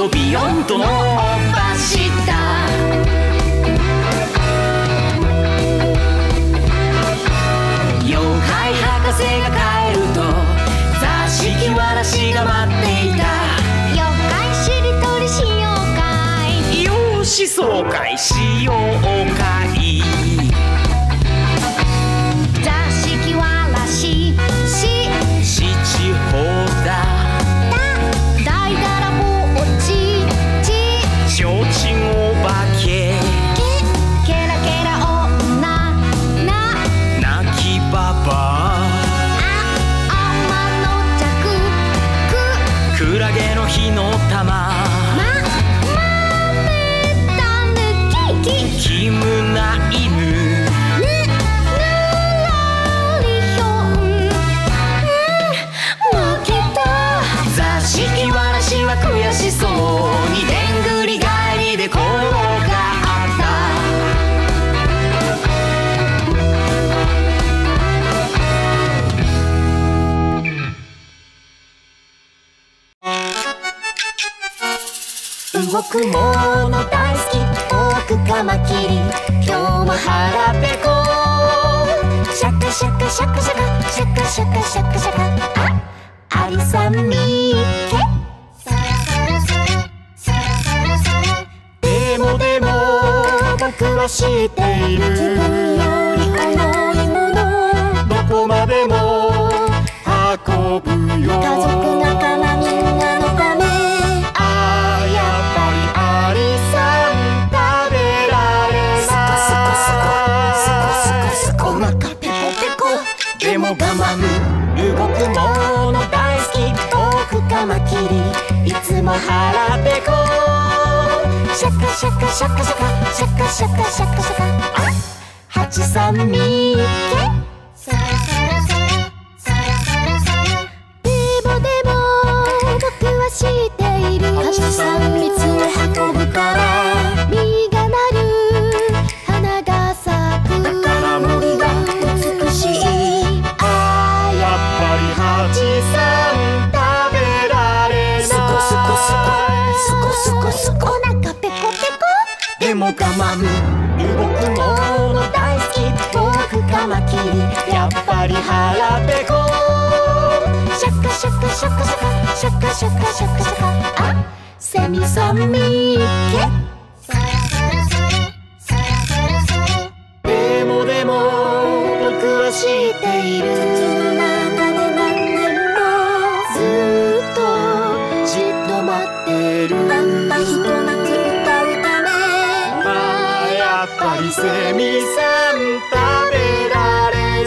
とビヨンドのバシだ。妖怪博士が帰ると座敷わらしが待っていた。 妖怪しりとりしようかい。 よしそうかいしようかい。 座敷わらし七宝だ。 だいだらぼっちちょうちんお化けケラケラ女泣きばば天の弱クラゲの火の玉豆たぬきキムナ犬ぬらりひょん負けた。 座敷わらしは悔しそうにでんぐり返りで転がった。 動くもの大好きポークカマキリ今日も腹ペコシャカシャカシャカシャカシャカシャカシャカシャカアリさんみっけそろそろそろそろそろそろでもでも僕は知っている自分より重いものどこまでも運ぶよ家族仲間みんなのためやっぱりアリさん食べられないスコスコスコスコスコお腹ペコペコでも我慢動くもの大好きポークカマキリいつも腹ペコシャカシャカシャカシャカシャカシャカシャカシャカハチさんみっけそろそろそろそろそろそろでもでも僕は知っているハチさん蜜を運ぶから実がなる花が咲くだから森が美しいやっぱりハチさん食べられないスコスコスコスコスコお腹ペコペコでも我慢動くもの大好きポークカマキリやっぱり腹ペコシャカシャカシャカシャカシャカシャカシャカシャカセミさんみっけそろそろそろそろそろそろでもでも僕は知っている中で何年もずっとじっと待ってるたったひと夏歌うためやっぱりセミさん食べられ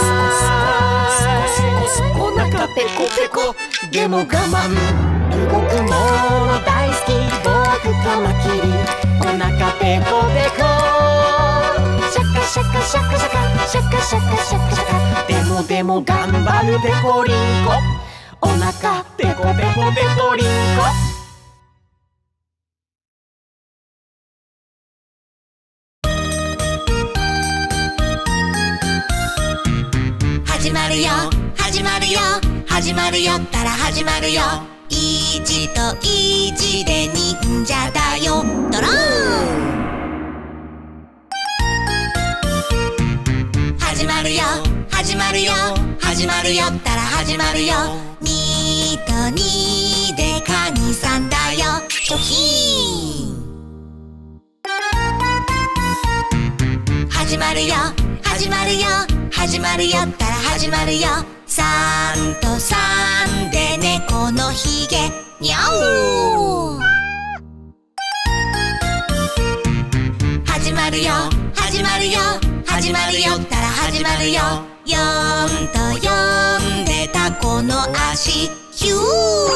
ないお腹ペコペコでも我慢動くもの大好きポークカマキリお腹ペコペコシャカシャカシャカシャカシャカシャカシャカシャカでもでも頑張るペコリンコお腹ペコペコペコリンコ始まるよ始まるよ始まるよったら始まるよ意地と意地で忍者だよドローン始まるよ始まるよ始まるよったら始まるよ2と2でカニさんだよショヒーン始まるよ始まるよ始まるよったら始まるよ3と3で猫のひげにゃお始まるよ始まるよ始まるよったら始まるよ4と4でタコの足ヒュー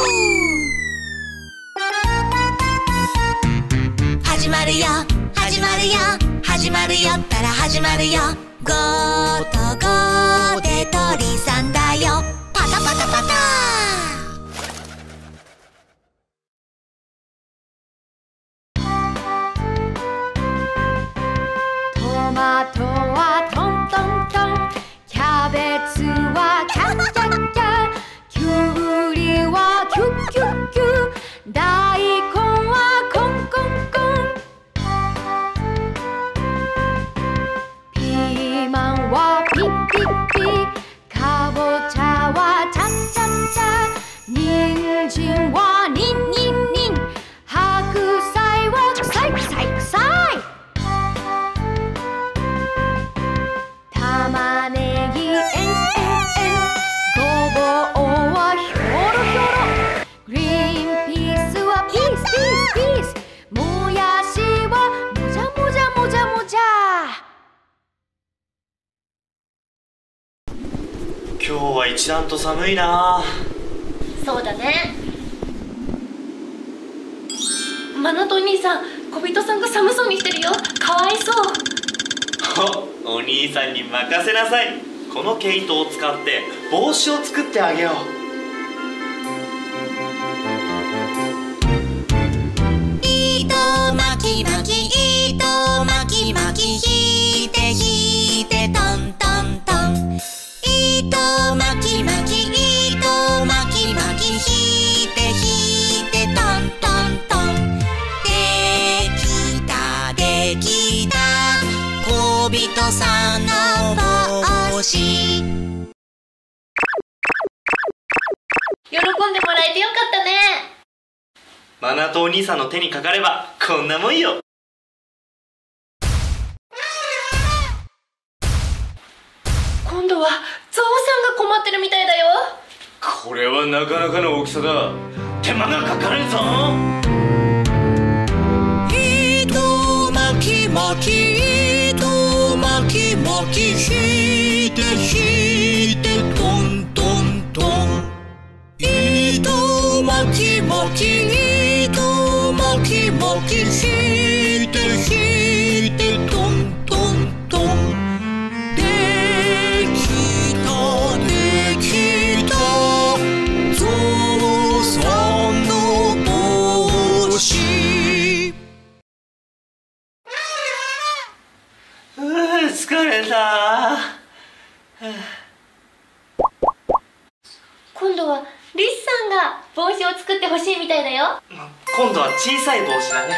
始まるよ始まるよ始まるよったら始まるよ5と5で鳥さんだよパタパタパタトマトはトントントンキャベツはキャッキャッキャキュウリはキュッキュッキュ大根人参はニンニンニン、白菜は臭い臭い臭い。玉ねぎえんえんえん、ごぼうはひょろひょろ、グリーンピースはピースピースピース、もやしはもじゃもじゃもじゃもじゃ。 今日は一段と寒いな。 そうだね。マナトお兄さん、小人さんが寒そうにしてるよ。かわいそう。 お兄さんに任せなさい。この毛糸を使って帽子を作ってあげよう。 糸巻き巻き糸巻き巻き、引いて引いてトントントン。糸巻き巻き糸巻き巻き、引いて引いてトントントン。できたできた小人さんの帽子。 喜んでもらえてよかったね。 マナとお兄さんの手にかかればこんなもんよ。 今度はゾウさんが困ってるみたいだよ。 これはなかなかの大きさだ。手間がかかるぞ。 糸巻き巻き糸巻き巻き、引いて引いてトントントン。糸巻き巻き糸巻き巻き、引いて引いてトントントン。できたできたゾウさんの帽子。 疲れた。 今度はリスさんが帽子を作ってほしいみたいだよ。 今度は小さい帽子だね。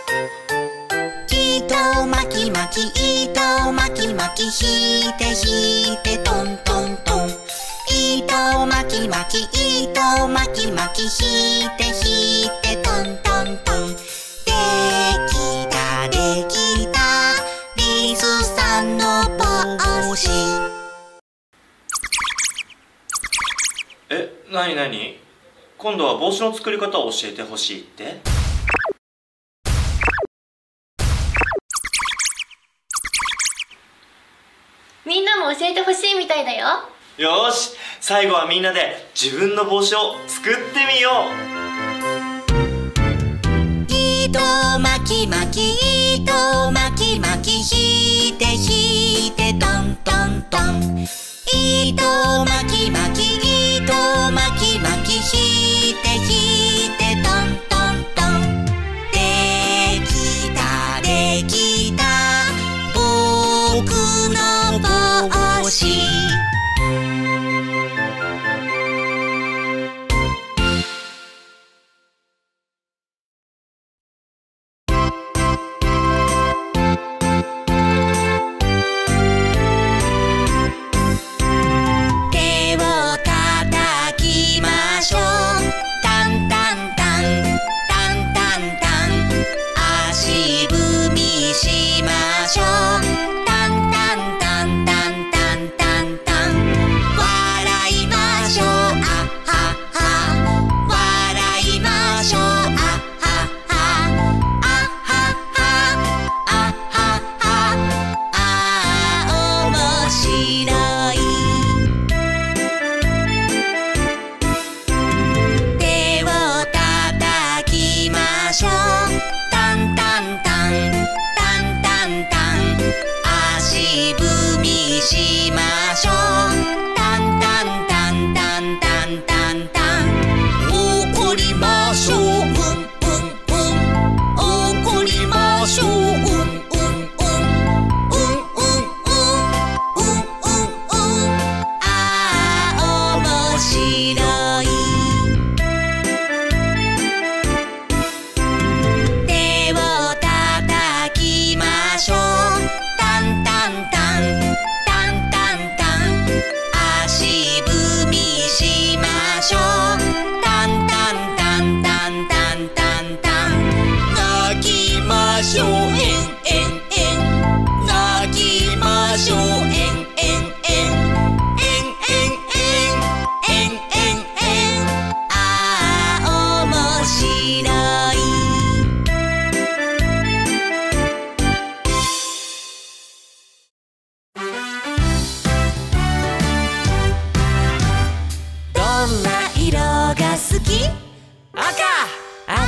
糸巻き巻き糸巻き巻き、引いて引いてトントントン。糸巻き巻き糸巻き巻き、引いて引いてトントントン。できたできたリスさんの帽子。 なになに？今度は帽子の作り方を教えてほしいって？ みんなも教えてほしいみたいだよ。 よーし、最後はみんなで自分の帽子を作ってみよう。 糸巻き巻き糸巻き巻き、引いて引いてトントントン。糸巻き巻き糸巻き巻き、引いて引いてトントントン。できたできた僕の帽子。手を叩きましょう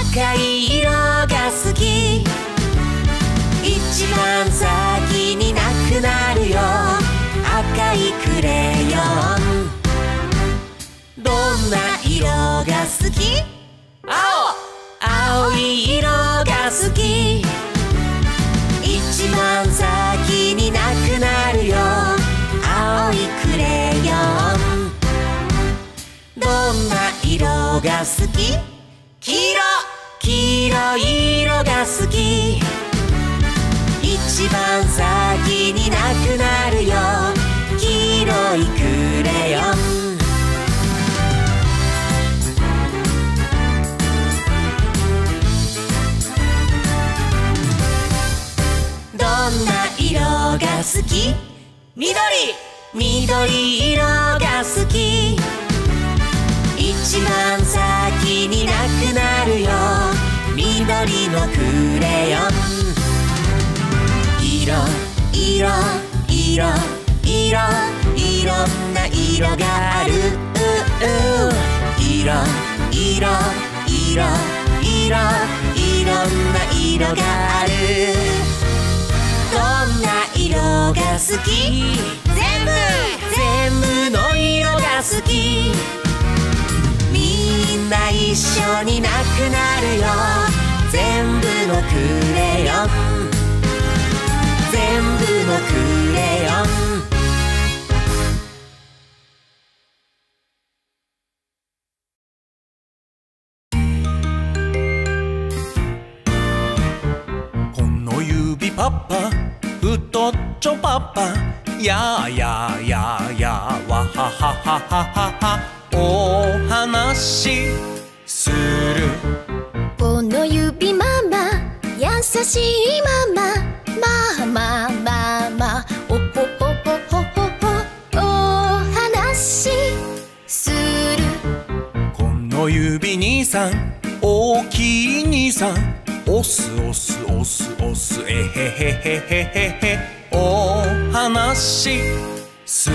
赤い色が好き。一番先になくなるよ赤いクレヨン。どんな色が好き？青い色が好き。一番先になくなるよ青いクレヨン。どんな色が好き？黄色い色が好き。一番先になくなるよ黄色いクレヨン。どんな色が好き？緑色が好き。一番先になくなるよ緑のクレヨン。いろんな色がある。いろんな色がある。どんな色が好き？全部の色が好き。みんな一緒になくなるよ全部のクレヨン。全部のクレヨン。 この指パパ太っちょパパややややわはははははお話する。 この指ママ優しいママおほほほほほほお話する。 この指兄さん大きい兄さんおすおすおすおすえへへへへへお話する。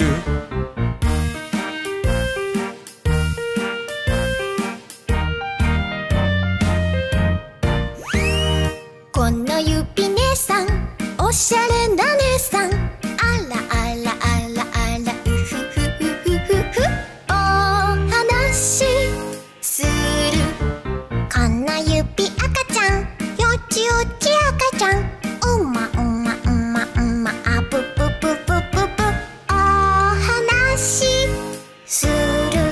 この指姉さんおしゃれな姉さんあらあらあらあらうふふふふふお話する。この指赤ちゃんよちよち赤ちゃんうまうまうまうまあぷぷぷぷぷぷお話する。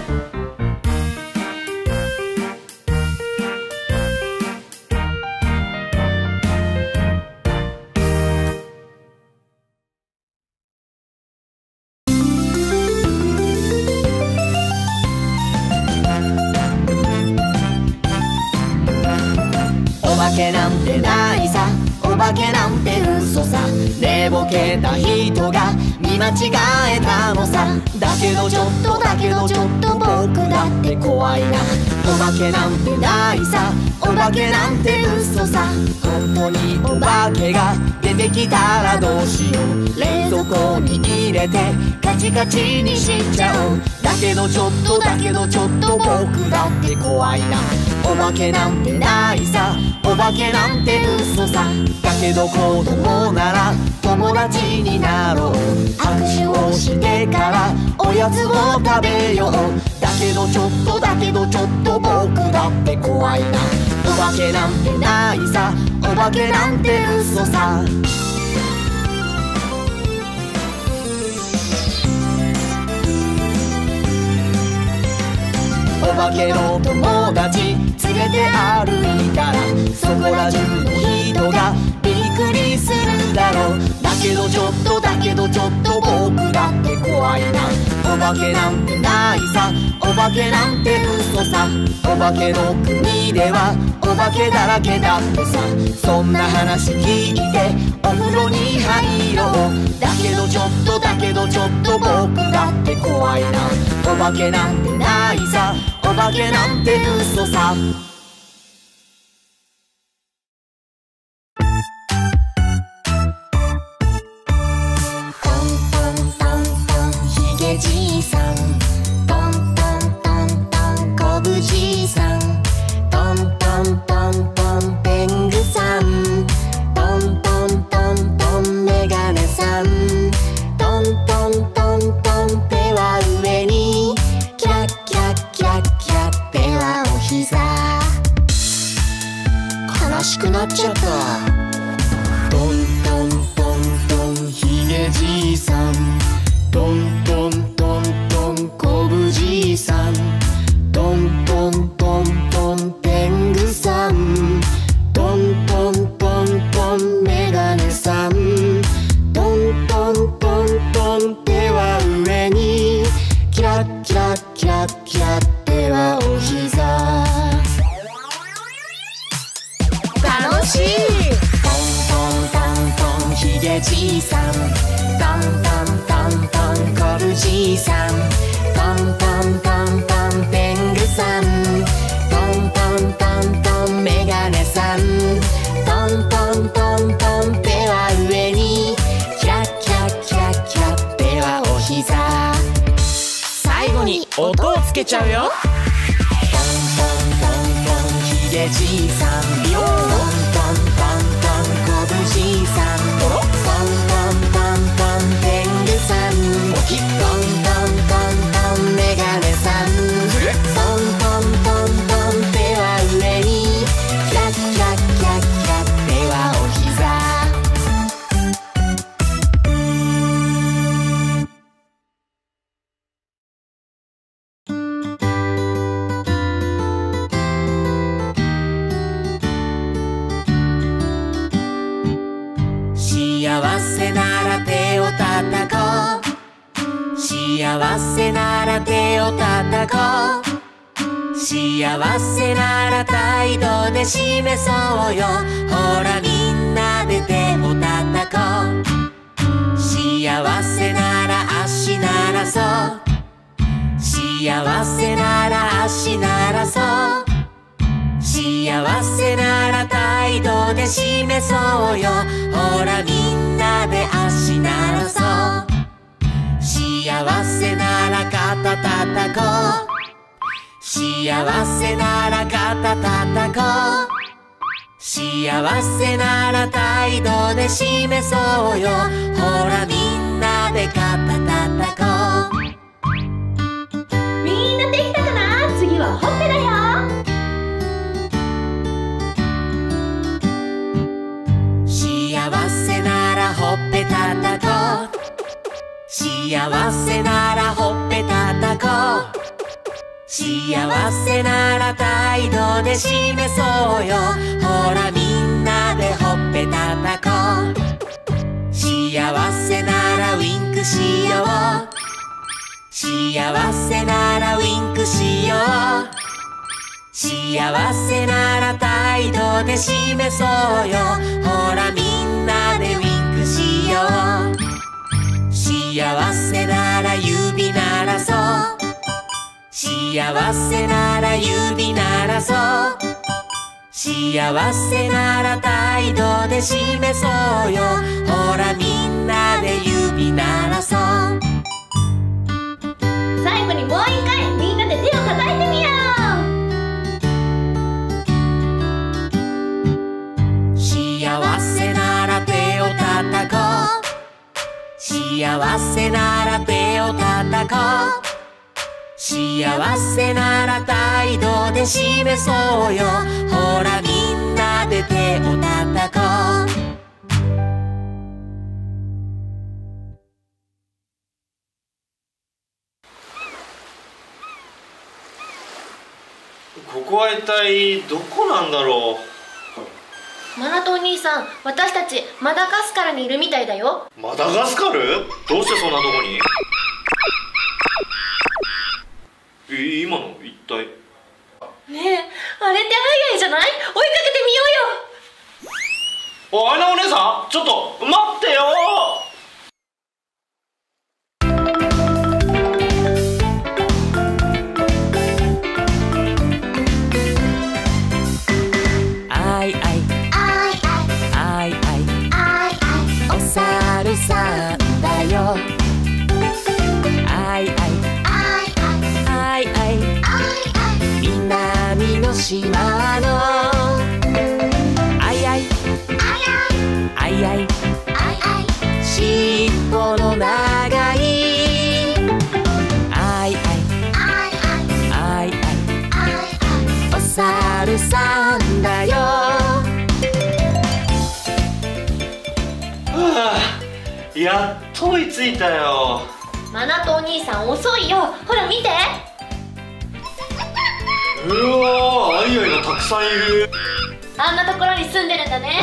お化けなんてないさ、お化けなんて嘘さ。寝ぼけた人が見間違えたのさ。だけどちょっと僕だって怖いな。お化けなんてないさ、お化けなんて嘘さ。本当にお化けが出てきたらどうしよう。冷蔵庫に入れてカチカチにしちゃおう。だけどちょっと僕だって怖いな。お化けなんてないさ、お化けなんて嘘さ。だけど子供なら友達になろう。握手をしてからおやつを食べよう。だけどちょっと僕だって怖いな。お化けなんてないさ、お化けなんて嘘さ。お化けの友達連れて歩いたらそこら中の人がびっくりするだろう。だけどちょっと僕だって怖いな。お化けなんてないさ、お化けなんて嘘さ。お化けの国ではお化けだらけだってさ。そんな話聞いてお風呂に入ろう。だけどちょっと僕だって怖いな。お化けなんてないさ、お化けなんて嘘さ。 トントントントンひげじいさん、トントントントンこぶじいさん、トントン膝悲しくなっちゃった。トントントントンひげじいさん、トントントントンこぶじいさん、トントントントン天狗さん、トントントントンメガネさん、トントントントン手は上にキラッキラッキラッキラッ手はお膝楽しい。トントントントンひげじいさん、トントントントンこぶじいさん、トントントントン天狗さん、トントントントンメガネさん、トントントントン手は上にキラッキラッキラッキラッ手はお膝最後に音をつけちゃうよ。トントントントンひげじいさん、ビヨーン、トントントントンこぶじいさん、トントントントン天狗さん、トントントントンメガネさん、トントントントン手は上にキラッキラッキラッキラッ手はお膝幸せなら手を叩こう、幸せなら手を叩こう、幸せなら態度で示そうよ、ほらみんなで手を叩こう。幸せなら足ならそう、幸せなら足ならそう、幸せなら態度で示そうよ、ほらみんなで足ならそう。幸せなら肩叩こう、幸せなら肩叩こう、幸せなら態度で示そうよ、ほらみんなで肩叩こう。 みんなできたかな。次はほっぺだよ。 幸せならほっぺ叩こう、幸せならほっぺ叩こう、幸せなら態度で示そうよ、ほらみんなでほっぺ叩こう。幸せならウインクしよう、幸せならウインクしよう、幸せなら態度で示そうよ、ほらみんなでウインクしよう。幸せなら指ならそう、幸せなら指ならそう、幸せなら態度で示そうよ、ほらみんなで指ならそう。 最後にもう一回みんなで手を叩いてみよう。 幸せなら手を叩こう、幸せなら手を叩こう、幸せなら態度で示そうよ、ほらみんなで手を叩こう。 ここは一体どこなんだろう。 マナトお兄さん、私たちマダガスカルにいるみたいだよ。 マダガスカル？どうしてそんなとこに？今の一体。 ねえ、あれってアイアイじゃない？追いかけてみようよ。 お、アイナお姉さん、ちょっと待ってよ。 アイアイアイアイお猿さんだよ。アイアイアイアイ南の島のアイアイアイアイ尻尾の長いアイアイアイアイお猿猿さんだよ。 やっと追いついたよ。 マナとお兄さん遅いよ。ほら見て。 うわー、アイアイがたくさんいる。 あんなところに住んでるんだね。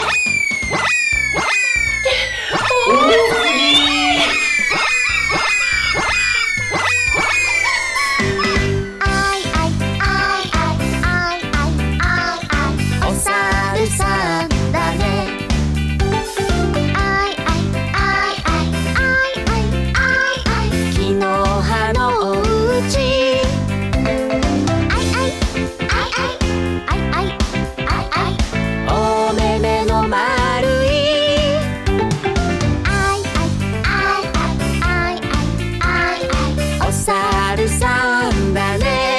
大きい。 お猿さんだね。木の葉のおうち。お目目の丸い。お猿さんだね。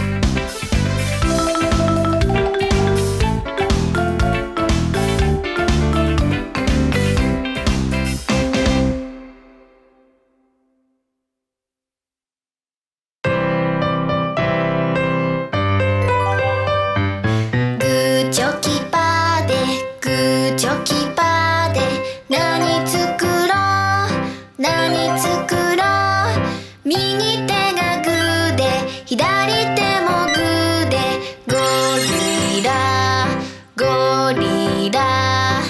グーチョキパーでグーチョキパーで何作ろう何作ろう。右手がグーで左手もグーでゴリラゴリラ。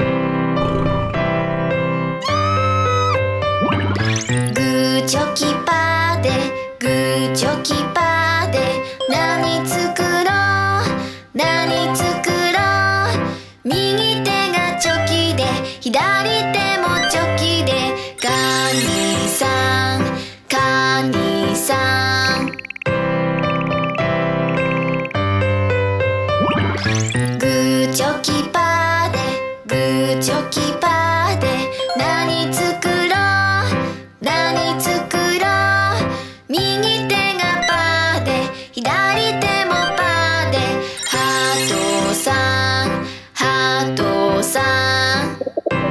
グーチョキパーでグーチョキパーで何作ろう何作ろう。右手がチョキで左手もチョキでカニさんカニさん。グーチョキパーでグーチョキパーで何作ろう何作ろう。右手がパーで左手もパーでハトさんハトさん。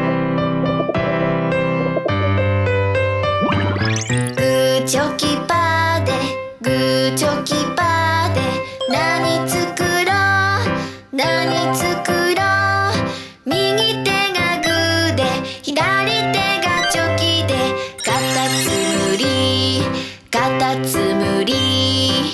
グーチョキパーでグーチョキパーで何作ろう何作ろう。右手がグーで左手がチョキでカタツムリカタツムリ。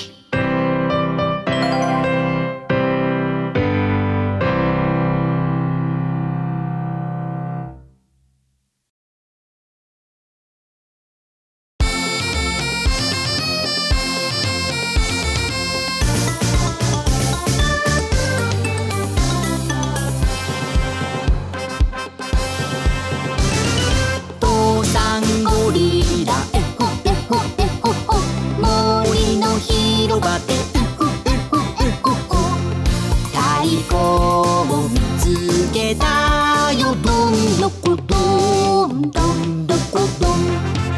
父さんゴリラエホエホエホホ。森の広場でエホエホエホホ。太鼓を見つけたよどんどこどんどんどこどん。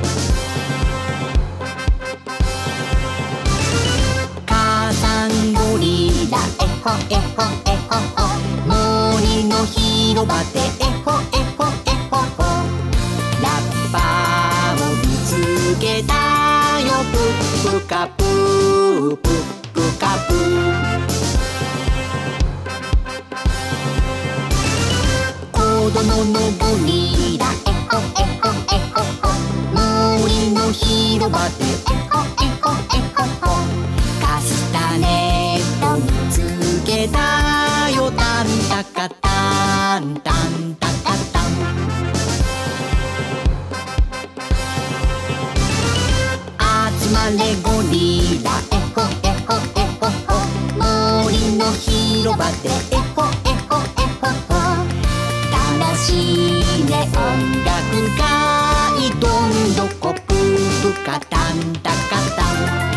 母さんゴリラエホエホエホホ。森の広場でエホエホエホホ。ラッパを見つけたよプップカプープップカプー。子供のゴリラエホエホエホホ。森の広場でエホエホエホホ。カスタネット見つけたよタンタカタンタンタカタン。集まれゴリラエホエホエホホ。森の広場でエホエホエホホ。楽しいね音楽会どんどこプープカタンタカタン。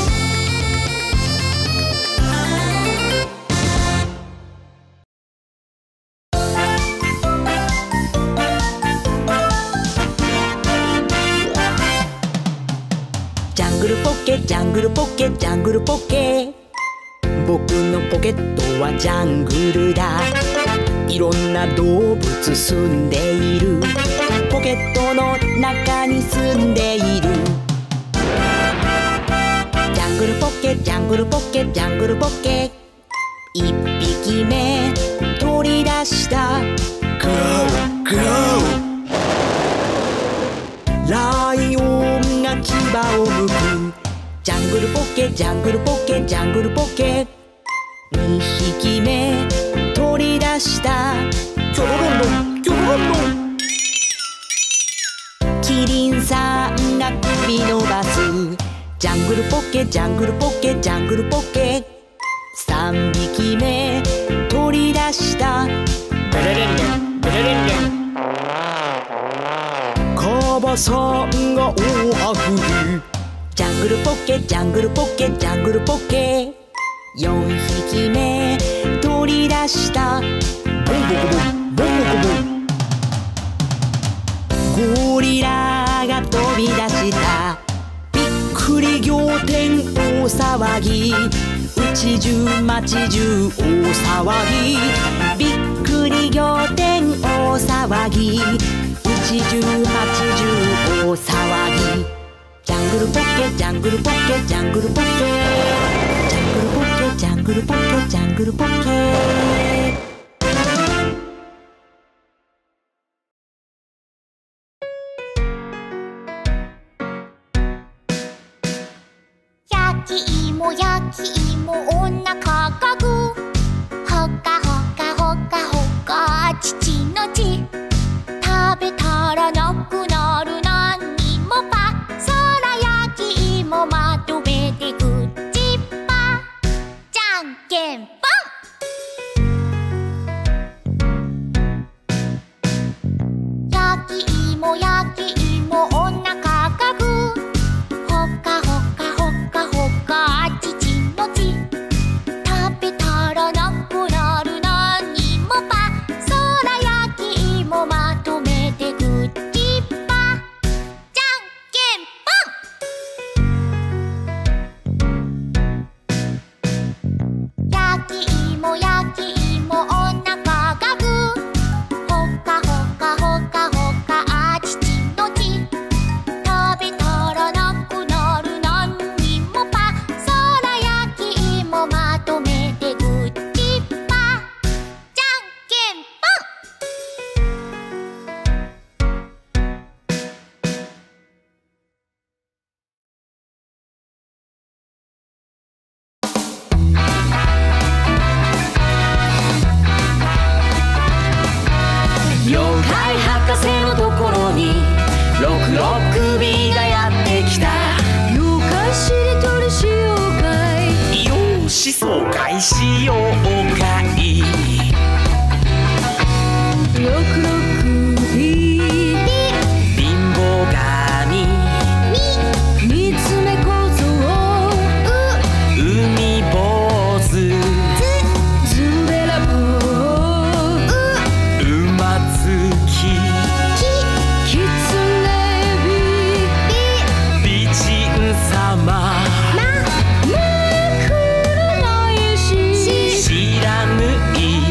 ジャングルポケジャングルポケジャングルポケ。僕のポケットはジャングルだ。いろんな動物住んでいる。ポケットの中に住んでいる。ジャングルポケジャングルポケジャングルポケ。 一匹目取り出したグローグロー。 ライオンが牙をむくジャングルポケジャングルポケジャングルポケ。二匹目取り出したキョロロンロンキョロロンロン。 キリンさんが首伸ばすジャングルポケジャングルポケジャングルポケ。三匹目取り出したベレレンレンベレレンレン。 カバさんが大はくりジャングルポケジャングルポケジャングルポケ。四匹目取り出したボンボコボンボンボコボン。 ゴリラが飛び出したびっくり仰天大騒ぎ。家中町中大騒ぎ。びっくり仰天大騒ぎ。家中町中大騒ぎ。ジャングルポケジャングルポケジャングルポケジャングルポケジャングルポケジャングルポケ。 焼き芋焼き芋おなかがぐほかほかほかほか父のち食べたらなくなるなんにもパそら焼き芋まとめてくちっぱじゃんけんぽん。焼き芋焼き芋おなかがぐほかほかほかほか父のち食べたらなくなるなんにもパそら焼き芋まとめてくちっぱじゃんけんぽん。焼き芋焼き芋おなかがぐほかほかほかほか父のち食べたらなくなるなんにもパそら焼き芋まとめてぐちっぱじゃんけんぽん。 妖怪博士のところにろくろ首がやってきた。妖怪しりとりしようかい。 よしそうかいしようかい。 ろくろ首貧乏神三つ目小僧海坊主ズベラボー馬付きキツネ美人様ビくるないし知らぬい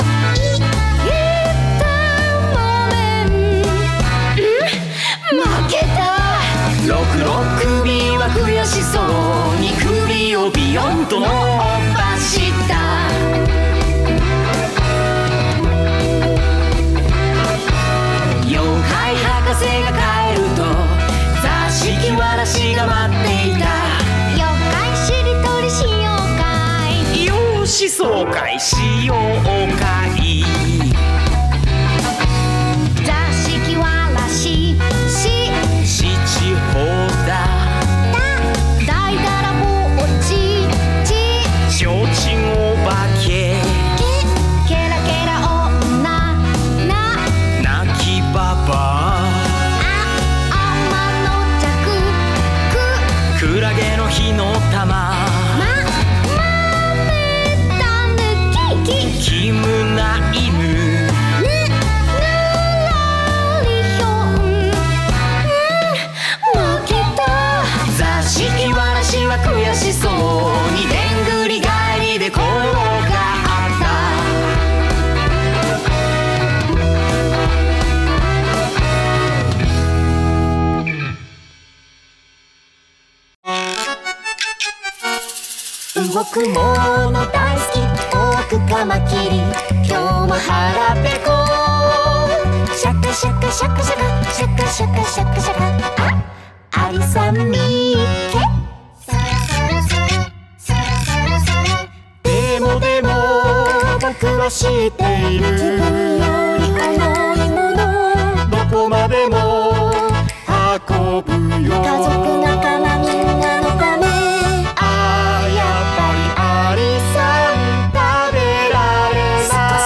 負けた。ろくろ首は悔しそうに首をビヨンと伸ばした。妖怪博士が帰ると座敷わらしが待っていた。 妖怪しりとりしようかい。 よしそうかいしようかい。 座敷わらし七宝だだいだらぼっちちょうちんお化けケラケラ女泣きばば天の弱クラゲの火の玉豆たぬきキムナ犬ぬらりひょん負けた。 座敷わらしは悔しそうにでんぐり返りで転がった。 動くもの大好き大カマキリ今日も腹ペコシャカシャカシャカシャカシャカシャカシャカシャカあアリさんみっけそろそろそろそろそろそろでもでも僕は知っている自分より重いものどこまでも運ぶよ家族仲間みんなのためああやっぱりアリさん食べられない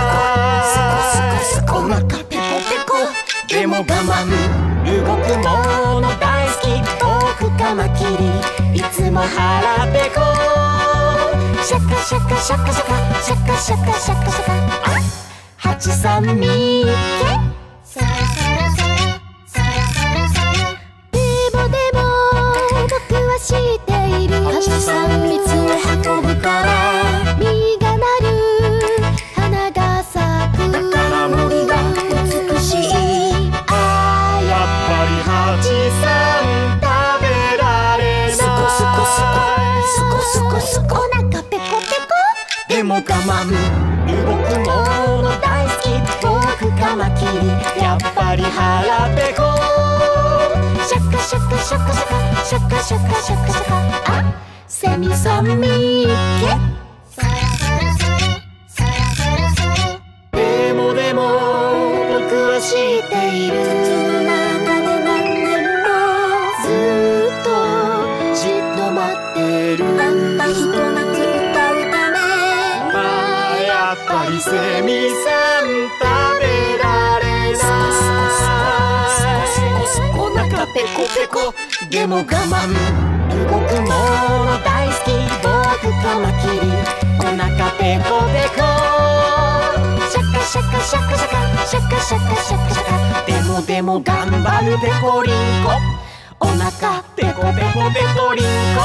スコスコスコスコスコお腹ペコペコでも我慢動くもの大好き僕カマキリいつも腹ペコシャカシャカシャカシャカシャカシャカシャカシャカハチさんみっけそろそろそろそろそろそろでもでも僕は知っているハチさん蜜を運ぶから実がなる花が咲くだから森が美しいああやっぱりハチさん食べられないスコスコスコスコスコお腹ペコペコでも我慢動くもの大好き僕カマキリやっぱり腹ペコシャカシャカシャカシャカシャカシャカシャカシャカあセミさんみっけそろそろそろそろそろそろでもでも僕は知っている中で何年もずっとじっと待ってるたったひと夏歌うためああやっぱりセミさん食べられないお腹ペコペコでも我慢動くもの大好き僕カマキリお腹ペコペコシャカシャカシャカシャカシャカシャカシャカシャカでもでも頑張るペコリンコお腹ペコペコペコリンコ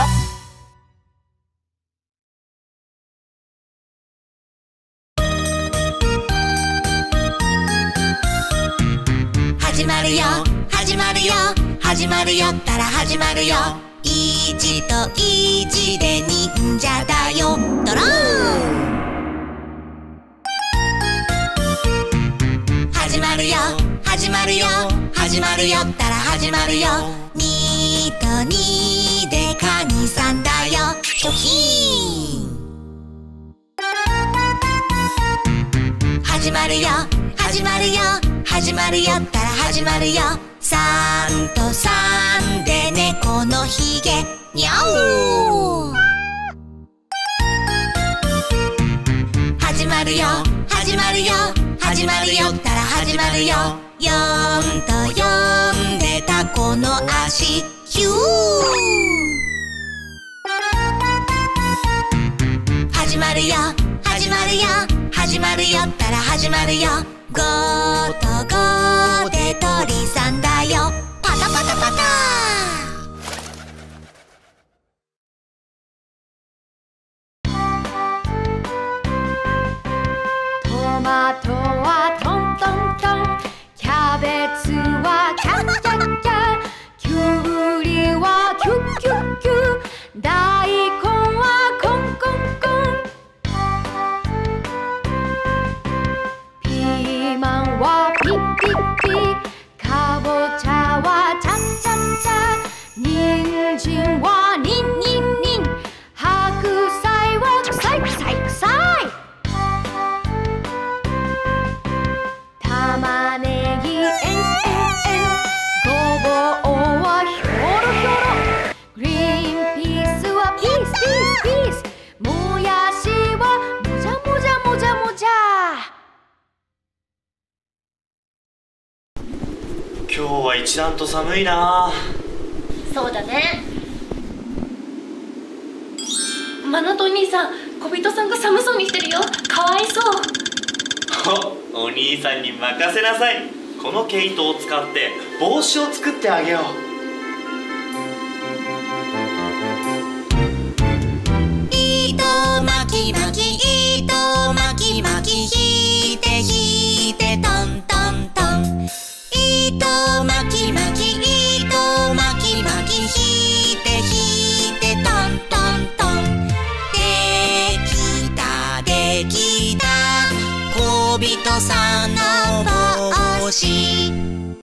始まるよ始まるよ始まるよったら始まるよ意地と意地で忍者だよドローン始まるよ始まるよ始まるよったら始まるよ2と2でカニさんだよショキーン始まるよ始まるよ始まるよったら始まるよ3と3で猫のひげにゃお始まるよ始まるよ始まるよったら始まるよ4と4でタコの足ヒュー始まるよ始まるよ始まるよったら始まるよ5と5で鳥さんだよパタパタパタトマトはトントントンキャベツはキャッキャッキャキュウリはキュッキュッキュ大根はコンコンコンピーマンはピッピッピかぼちゃはチャッチャッチャ人参はニンニンニン白菜は臭い臭い臭い玉ねぎえんえんえんごぼうはひょろひょろグリーンピースはピースピースピースもやしはもじゃもじゃもじゃもじゃ今日は一段と寒いな。 そうだね。マナトお兄さん、小人さんが寒そうにしてるよ。かわいそう。 お兄さんに任せなさい。この毛糸を使って帽子を作ってあげよう。 糸巻き巻き糸巻き巻き引いて引いてトントントン糸巻き巻き糸巻き巻き引いて引いてトントントンできたでき小人さんの帽子。 喜ん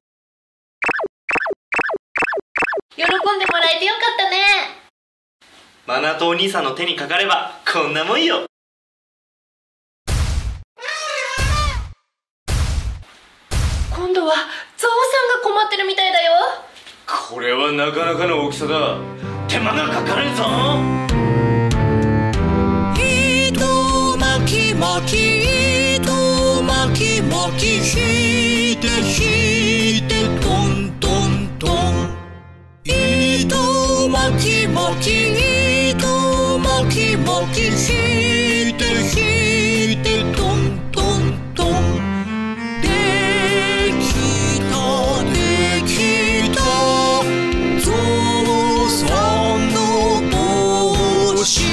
でもらえてよかったね。 マナトお兄さんの手にかかればこんなもんよ。 今度はゾウさんが困ってるみたいだよ。 これはなかなかの大きさだ。手間がかかるぞ。 糸巻き巻き糸巻き巻き引いて引いてトントントン。糸巻き巻き糸巻き巻き引いて引いてトントントン。できたできたゾウさんの帽子。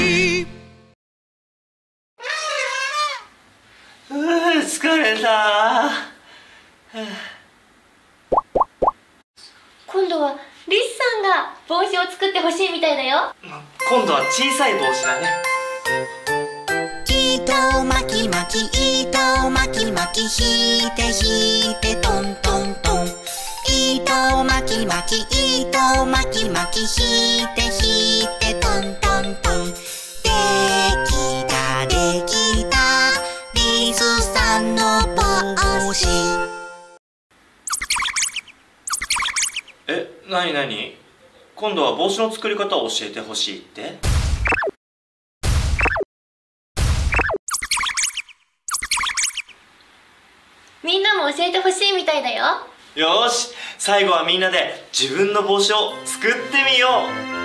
疲れた。 今度はリスさんが帽子を作ってほしいみたいだよ。 今度は小さい帽子だね。 糸巻き巻き糸巻き巻き引いて引いてトントントン。糸巻き巻き糸巻き巻き引いて引いてトントントン。できたできたリスさんの帽子。 なになに？今度は帽子の作り方を教えてほしいって？ みんなも教えてほしいみたいだよ。 よーし、最後はみんなで自分の帽子を作ってみよ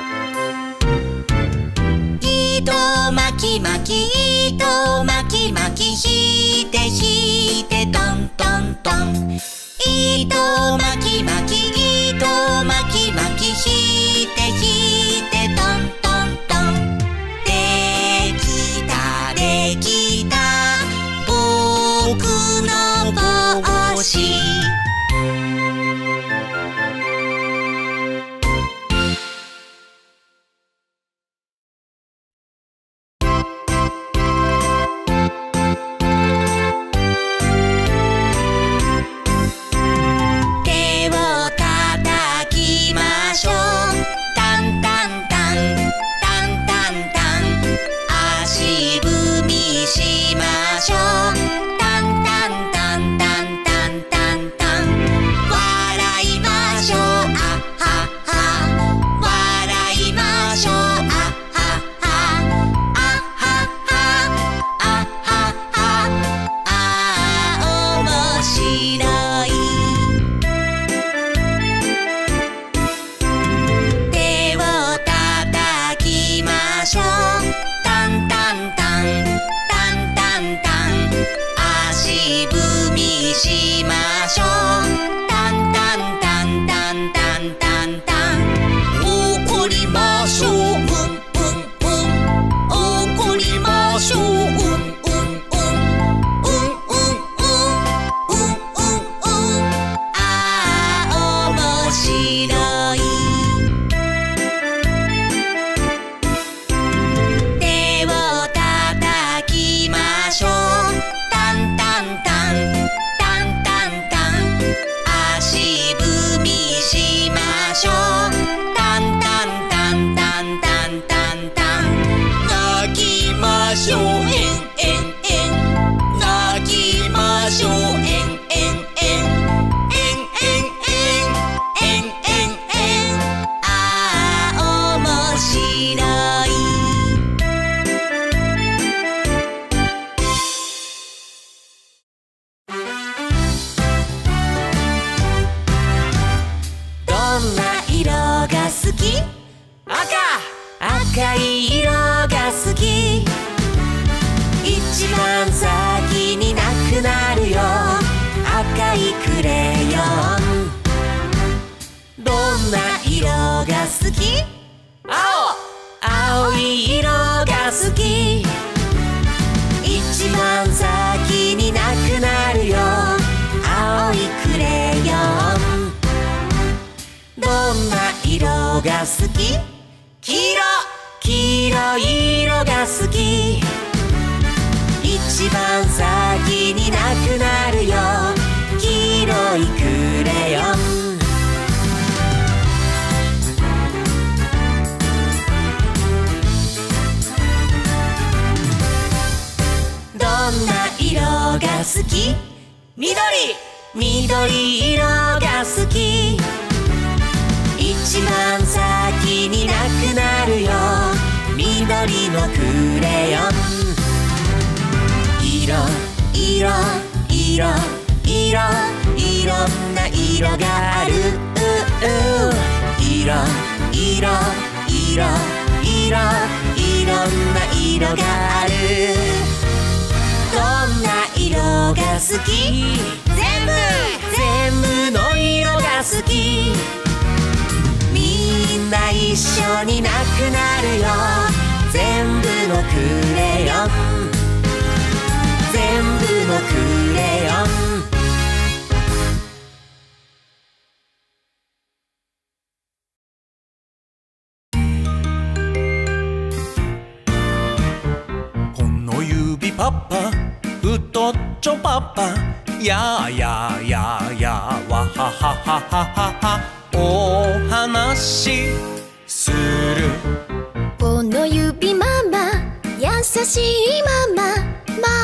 う。 糸巻き巻き糸巻き巻き引いて引いてトントントン。糸巻き巻き糸巻き巻き引いて引いてトントントン。できたできた僕の帽子。赤い色が好き。一番先になくなるよ赤いクレヨン。どんな色が好き？青い色が好き。一番先になくなるよ青いクレヨン。どんな色が好き？黄色い色が好き。一一番先になくなるよ黄色いクレヨン。どんな色が好き？緑色が好き。一番先になくなるよ緑のクレヨン。いろんな色がある。いろんな色がある。どんな色が好き？全部の色が好き。みんな一緒になくなるよ全部のクレヨン。全部のクレヨン。 この指パパ太っちょパパややややわははははははお話する。 この指ママ優しいママ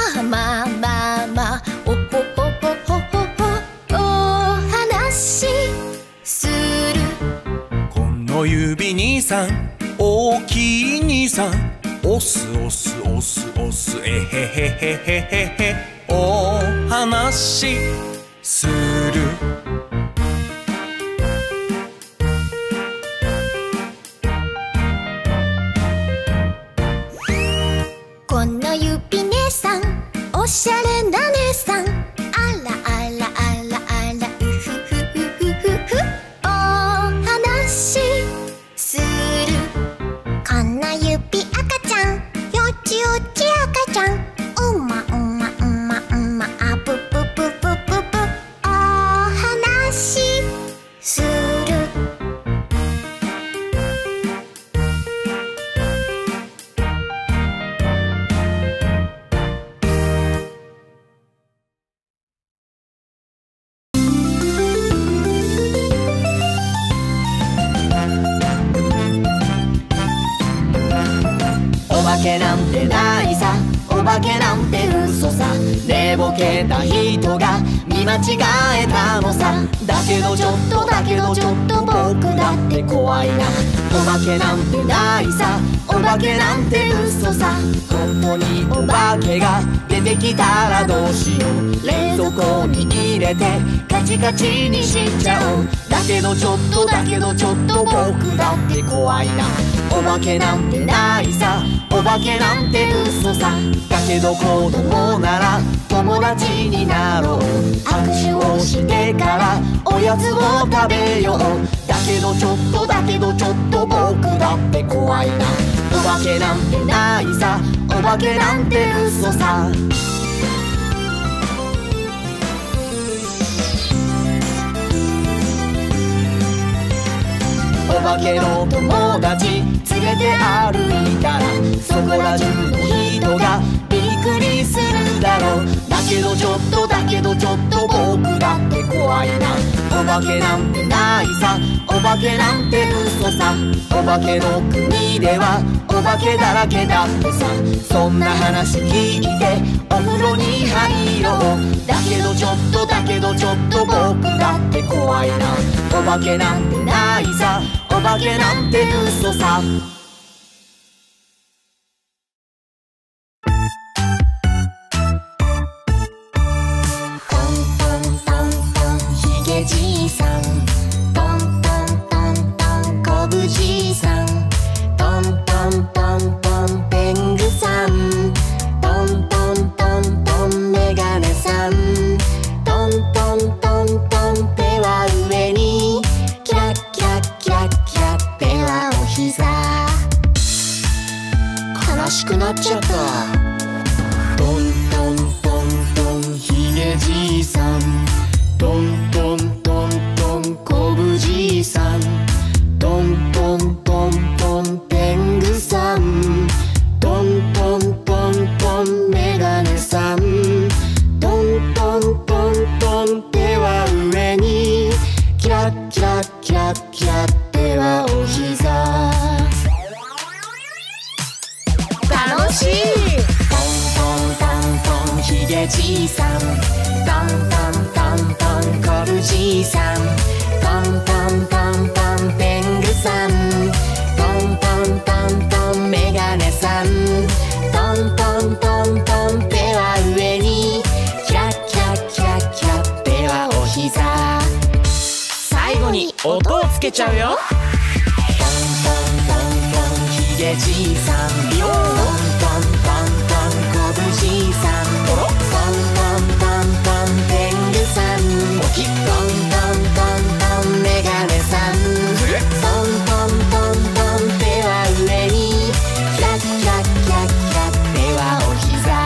おほほほほほほお話する。 この指兄さん大きい兄さん押すえへへへへへお話する。 この指姉さんおしゃれな姉さんあらうふふふふふお話する。この指赤ちゃんよちよち赤ちゃんうまあぶお話する。 お化けなんてないさ、お化けなんて嘘さ。寝ぼけた人が見間違えたのさ。だけどちょっと僕だって怖いな。お化けなんてないさ、お化けなんて嘘さ。本当にお化けが出てきたらどうしよう。冷蔵庫に入れてカチカチにしちゃおう。だけどちょっと僕だって怖いな。お化けなんてないさ、お化けなんて嘘さ。だけど子供なら友達になろう。握手をしてからおやつを食べよう。だけどちょっと僕だって怖いな。お化けなんてないさ、お化けなんて嘘さ。お化けの友達連れて歩いたらそこら中の人がびっくりするだろう。だけどちょっと僕だって怖いな。お化けなんてないさ、お化けなんて嘘さ。お化けの国ではお化けだらけだってさ。そんな話聞いてお風呂に入ろう。だけどちょっと僕だって怖いな。お化けなんてないさ、お化けなんて嘘さ。 トントントントンひげじいさんトントントントンこぶじいさんトントントントンペングさんトントントントンメガネさんトントントントン手は上にキャッキャッキャッキャッ手はお膝じいさん、トントントントンコブじいさん、トントントントンテングさん、トントントントンメガネさん、トントントントン手は上にキラッキラッキラッキラッ手はお膝、最後に音をつけちゃうよ。トントントントンひげじいさん、ビヨーン、トントントントンこぶじいさん、トントントントンテングさん、トントントントンメガネさん、トントントントン手は上にキラッキラッキラッキラッ手はお膝。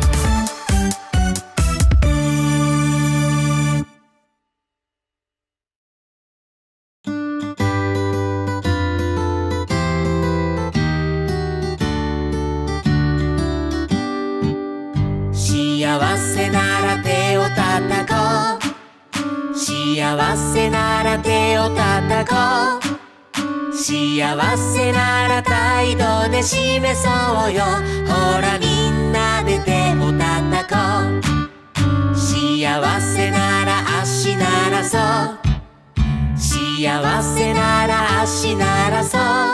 幸せなら手を叩こう、幸せなら手を叩こう、幸せなら態度で示そうよ、ほらみんなで手を叩こう、幸せなら足ならそう、幸せなら足ならそう、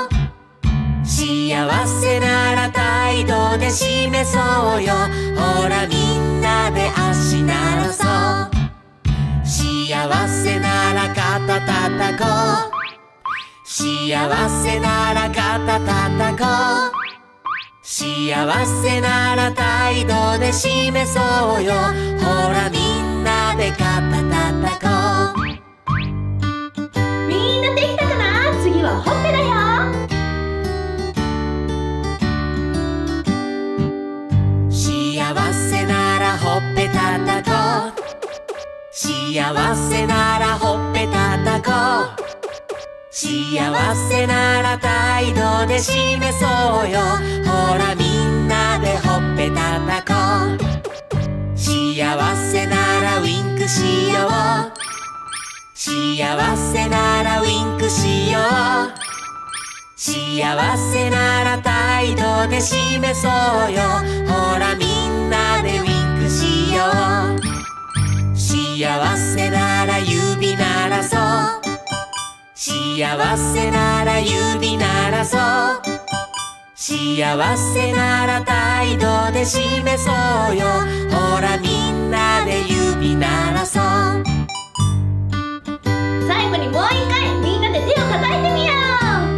幸せなら態度で示そうよ、ほらみんなで足ならそう、幸せなら肩叩こう、幸せなら肩叩こう、幸せなら態度で示そうよ、ほらみんなで肩叩こう。 みんなできたかな？次はほっぺだよ。 幸せならほっぺ叩こう、幸せならほっぺ叩こう、幸せなら態度で示そうよ、ほらみんなでほっぺ叩こう、幸せならウインクしよう、幸せならウインクしよう、幸せなら態度で示そうよ、ほらみんなでウインクしよう、幸せなら指ならそう、幸せなら指ならそう、幸せなら態度で示そうよ、ほらみんなで指ならそう。 最後にもう一回みんなで手を叩いてみよう。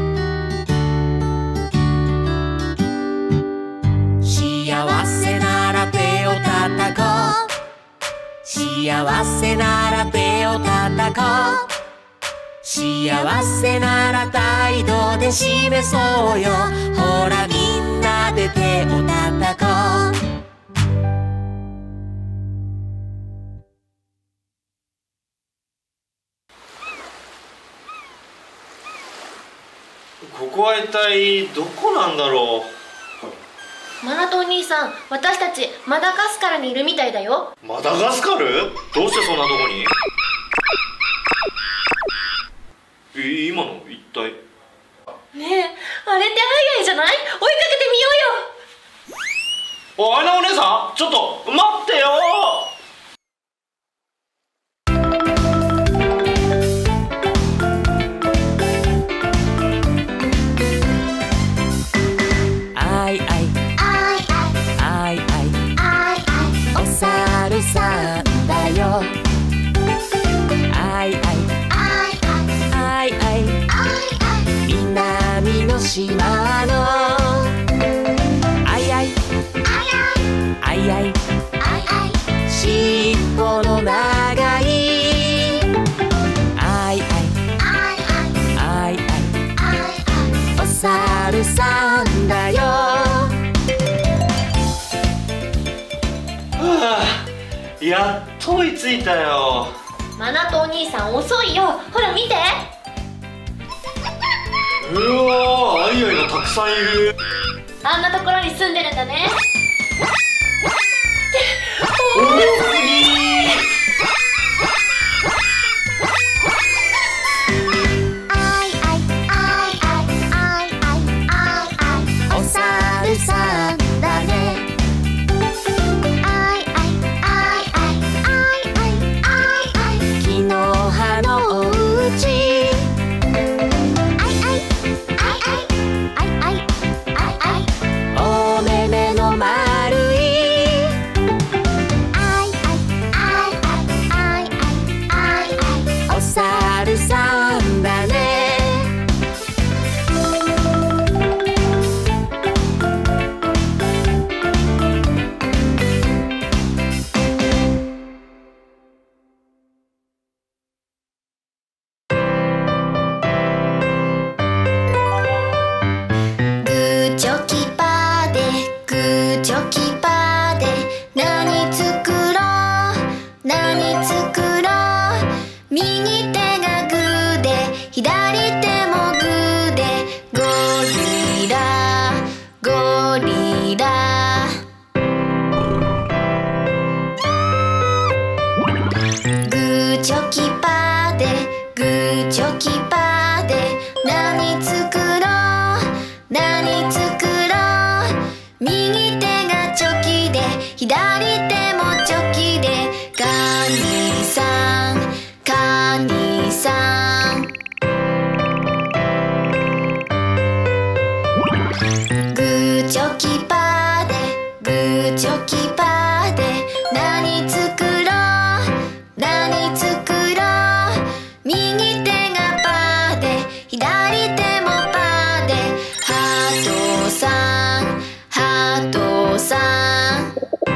幸せなら手を叩こう、幸せなら手を叩こう、幸せなら態度で示そうよ、ほらみんなで手を叩こう。 ここは一体どこなんだろう。 マナトお兄さん、私たちマダガスカルにいるみたいだよ。 マダガスカル？どうしてそんなとこに？今の一体。 ねえ、あれってアイアイじゃない？追いかけてみようよ。 アイナお姉さん、ちょっと待ってよ。 アイアイアイアイお猿さんだよ。アイアイアイアイ南の島のアイアイアイアイ尻尾の長いアイアイアイアイお猿さんだよ。 やっと追いついたよ。 マナトお兄さん遅いよ。ほら見て。 うわー、アイアイがたくさんいる。 あんなところに住んでるんだね。 おおすぎー。 お猿さんだね。アイアイ左手もチョキでカニさんカニさん。グーチョキパーでグーチョキパーで何作ろう何作ろう。右手がパーで左手もパーでハートさんハートさん。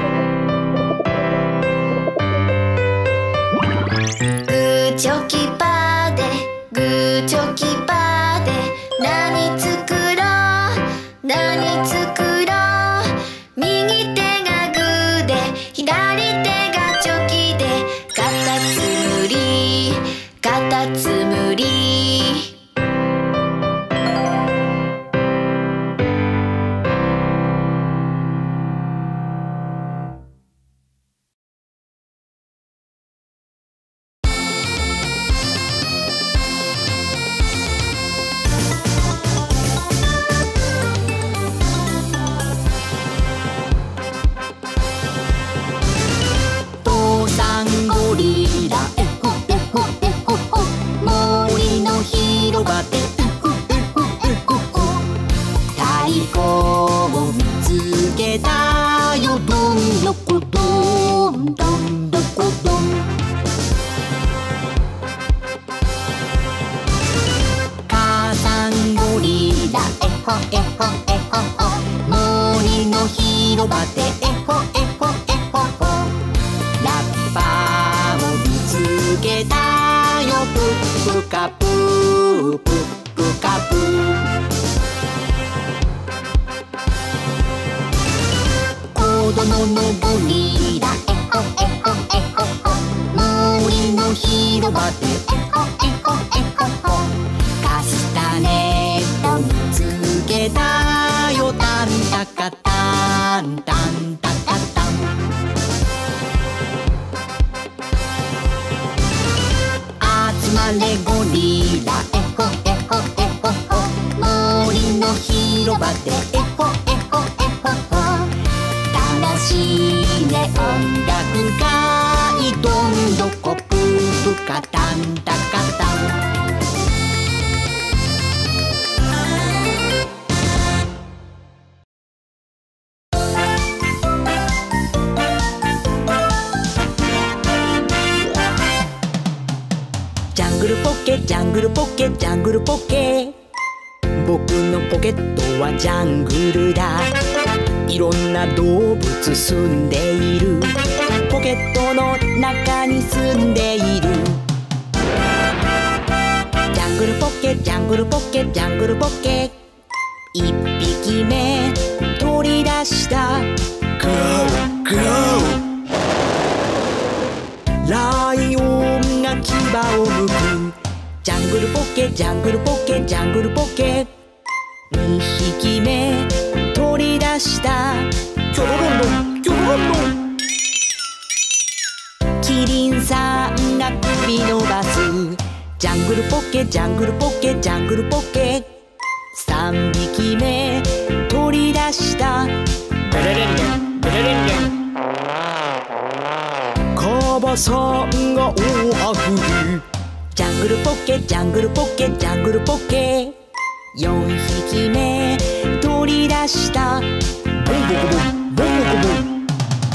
グーチョキパーでグーチョキパーで何作ろう何作ろう。右手がグーで左手がチョキでカタツムリカタツムリ。父さんゴリラエホエホエホホ。森の広場でエホエホエホホ。太鼓を見つけたよどんどこどんどんどこどん。母さんゴリラエホエホエホホ。森の広場でエホエホエホホ。ラッパを見つけたよプップカプープップカプー。子供のゴリラエホエホエホホ。森の広場でエホエホエホホ。カスタネット見つけたよタンタカタンタンタカタン。集まれゴリラエホエホエホホ。森の広場でエホエホエホホ。楽しいね音楽会どんどこプープカタンタカタン。ジャングルポッケジャングルポッケジャングルポッケ。僕のポケットはジャングルだ。いろんな動物住んでいる。ポケットの中に住んでいる。ジャングルポッケジャングルポッケジャングルポッケ。一匹目取り出したグロウグロウ。ライオンが牙をむく。ジャングルポッケジャングルポッケジャングルポッケ。2匹目取り出したキョロロンロンキョロロンロン。キリンさんが首伸ばす。ジャングルポッケジャングルポッケジャングルポッケ。3匹目取り出したベレレンレンベレレンレン。カバさんが大あくび。ジャングルポッケジャングルポッケジャングルポッケ。4匹目取り出したボンボコボンボンボコボン。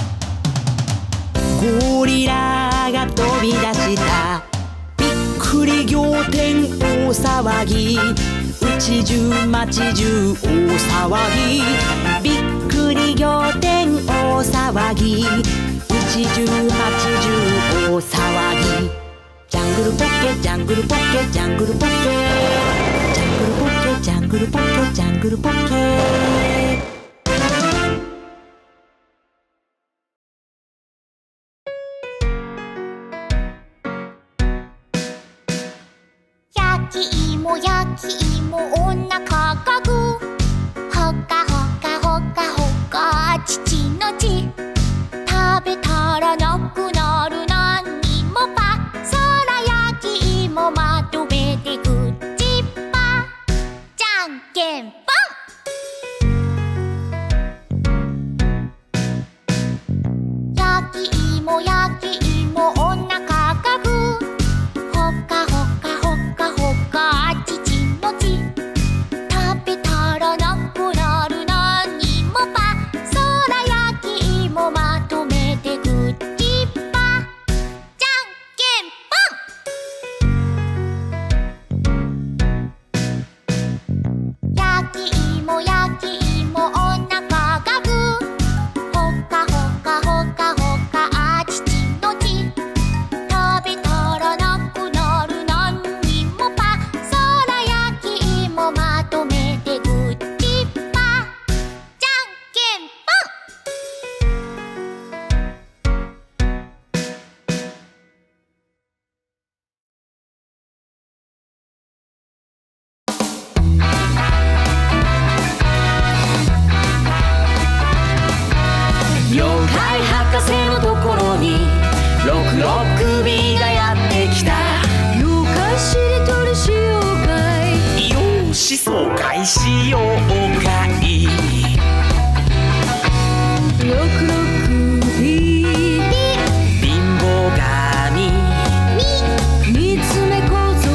ゴリラが飛び出した。びっくり仰天大騒ぎ。家中町中大騒ぎ。びっくり仰天大騒ぎ。家中町中大騒ぎ。ジャングルポッケジャングルポッケジャングルポッケ。ジャングルポッケジャングルポッケジャングルポッケ。 焼き芋焼き芋おなかがぐほかほかほかほか父のち。食べたらなくなるなんにもパ。そら焼き芋まとめてくっちぱ。じゃんけんぽん。 怪博士のところにろくろ首がやってきた。 妖怪しりとりしようかい。 よしそうかいしようかい。 ろくろ首貧乏神三つ目小僧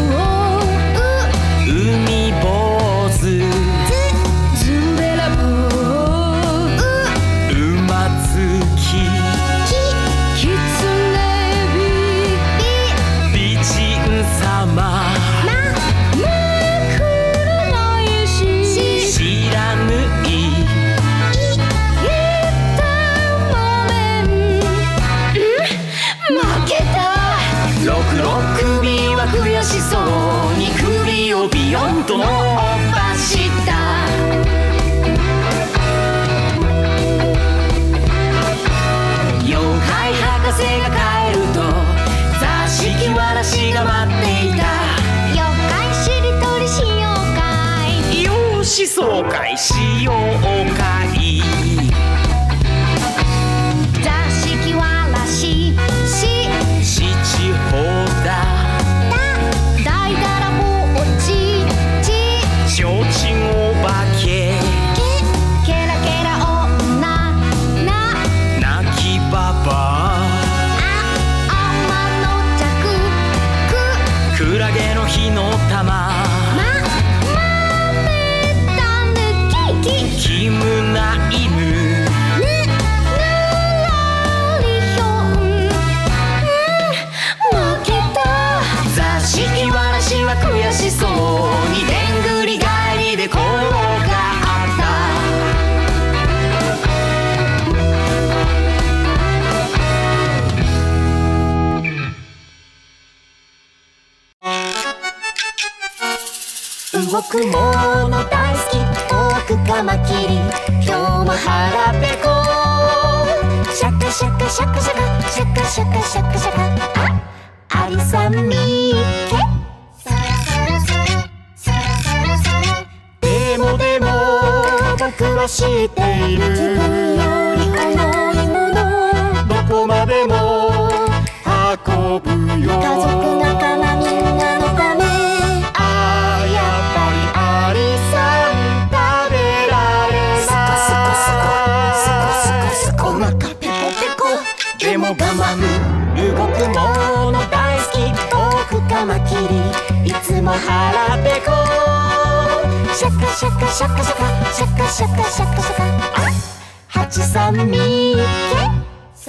海坊主ズンベラボー馬付きキツネ美人様ないし知らぬい負けた。 ろくろ首は悔しそうに首をビヨンと伸ばした。妖怪博士が帰ると座敷わらしが待っていた。 妖怪しりとりしようかい。 よしそうかいしようかい。 座敷わらし七宝だだいだらぼっちちょうちんお化けケラケラ女泣きばば天の弱クラゲの火の玉めたぬきキムナ犬ぬらりひょん負けた。 座敷わらしは悔しそうにでんぐり返りで転がった。 動くもの大好き大奥カマキリ今日も腹ペコシャカシャカシャカシャカシャカシャカシャカシャカあアリさんみっけでも僕は知っている自分より重いものどこまでも運ぶよ家族仲間みんなのためやっぱりアリさん食べられないスコお腹ペコペコでも我慢動くもの大好き大奥カマキリいつも腹ペコシャカシャカシャカシャカシャカシャカシャカシャカハチさんみっけ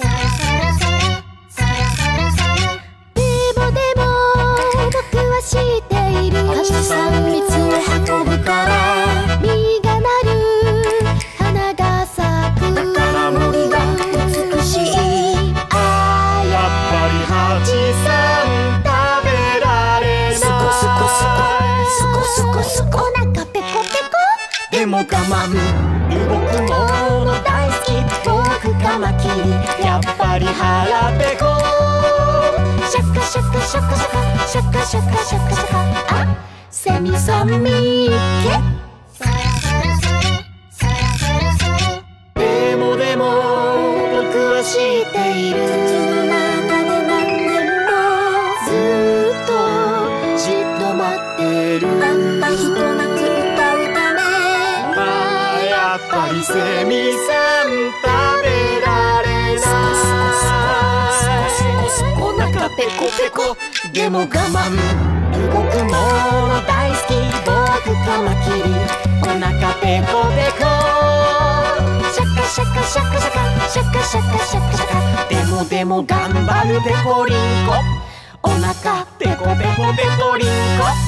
僕は知っているハチさん蜜を運ぶから実がなる花が咲くだから森が美しいやっぱりハチさん食べられないスコお腹ペコペコでも我慢動くもの大好き僕カマキリやっぱり腹ペコシャカシャカシャカシャカシャカシャカシャカシャカあセミさんみっけでも僕は知っている口の中で何年もずっとじっと待ってるたったひと夏歌うためやっぱりセミさん食べられないお腹ペコペコでも我慢動くもの大好き僕カマキリお腹ペコペコシャカシャカシャカシャカシャカシャカシャカシャカでも頑張るペコリンコお腹ペコペコペコリンコ